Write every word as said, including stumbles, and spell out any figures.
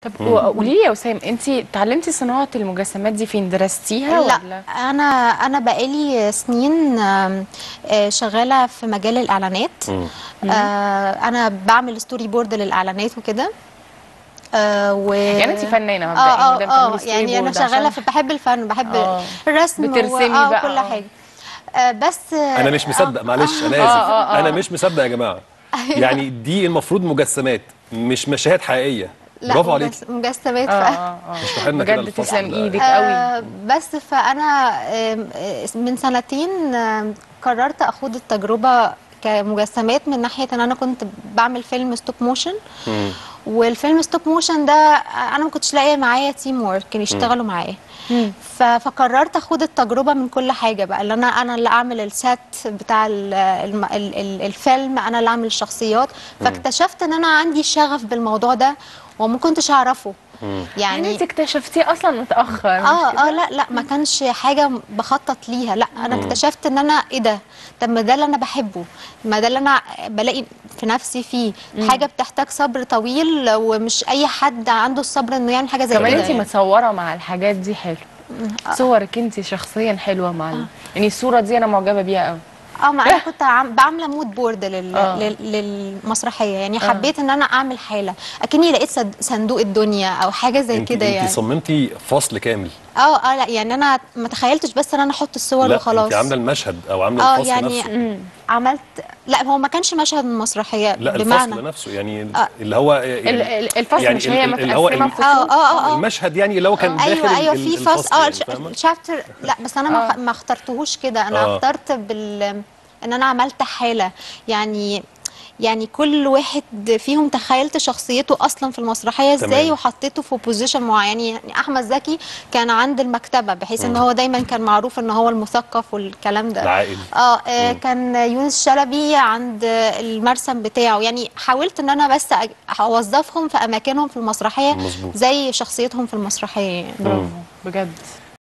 طب قولي لي يا وسام، انت اتعلمتي صناعه المجسمات دي فين؟ درستيها لا ولا؟ انا انا بقالي سنين آم، آه، شغاله في مجال الاعلانات. مم. آه، انا بعمل ستوري بورد للاعلانات وكده. آه، و يعني انت فنانه اه مبدئيا ما اه دام اه بتعملي ستوري يعني انا بورد شغاله عشان في بحب الفن، بحب اه الرسم و- بترسمي اه بقى وكل اه حاجه. آه، بس انا اه مش اه مصدق، معلش انا اه اسف، اه انا اه مش مصدق يا جماعه. ايوه. يعني دي المفروض مجسمات مش مشاهد حقيقيه. لا برافو عليكي. مجس- مجسمات. اه اه اه اشرح لنا كده بجد الفصل تسلم ده ايدك ايه. قوي. آه بس فأنا آم، آه، من سنتين آم، قررت أخوض التجربة كمجسمات، من ناحية ان انا كنت بعمل فيلم ستوب موشن. مم. والفيلم ستوب موشن ده انا ما كنتش لاقيه معايا تيم وورك مم. يشتغلوا معايا. مم. ف- فقررت اخوض التجربه من كل حاجه بقى، اللي انا انا اللي اعمل السات بتاع ال- الم- ال- ال- الفيلم، انا اللي اعمل الشخصيات. مم. فاكتشفت ان انا عندي شغف بالموضوع ده وما كنتش اعرفه. مم. يعني يعني انت اكتشفتيه اصلا متاخر مش اه اه كده؟ لا لا ما كانش حاجه بخطط ليها، لا انا مم. اكتشفت ان انا ايه ده. طب ما ده اللي انا بحبه، ما ده اللي انا بلاقي في نفسي فيه. حاجه بتحتاج صبر طويل ومش اي حد عنده الصبر انه يعمل حاجه زي كمان كده انت يعني. متصوره مع الحاجات دي حلو، صورك انت شخصيا حلوه مع ال... يعني الصوره دي انا معجبه بيها قوي. اه ما انا كنت عم بعمله مود بورد لل... اه لل... للمسرحيه، يعني اه حبيت ان انا اعمل حاله اكني لقيت صد- صندوق الدنيا او حاجه زي انت كده انت يعني. صممتي فصل كامل؟ اه اه لا يعني انا ما تخيلتش بس ان انا احط الصور لا انت وخلاص. عامله المشهد او عامله اه الفصل يعني نفسه. عملت، لا هو ما كانش مشهد من مسرحيه لا بمعنى. الفصل نفسه يعني اه اللي هو ال- يعني ال- الفصل يعني مش هي ال- ال- اللي هو متقسمه ال- اه فصول؟ اه اه اه, آه. المشهد، يعني اللي هو كان داخل ايوه ال- ايوه ال- في فصل الفصل، اه يعني فاهمه. الشابتر. لا بس انا ما اه خ- ما اخترتهوش كده، انا اه. اخترت بال ان انا عملت حاله يعني. يعني كل واحد فيهم تخيلت شخصيته اصلا في المسرحيه ازاي تمام. وحطيته في بوزيشن معين. يعني احمد زكي كان عند المكتبه، بحيث ان مم. هو دايما كان معروف ان هو المثقف والكلام ده. العائل. اه آه، مم. كان يونس شلبي عند المرسم بتاعه. يعني حاولت ان انا بس أج- اوظفهم في اماكنهم في المسرحيه مظبوط. زي شخصيتهم في المسرحيه يعني. برافو بجد.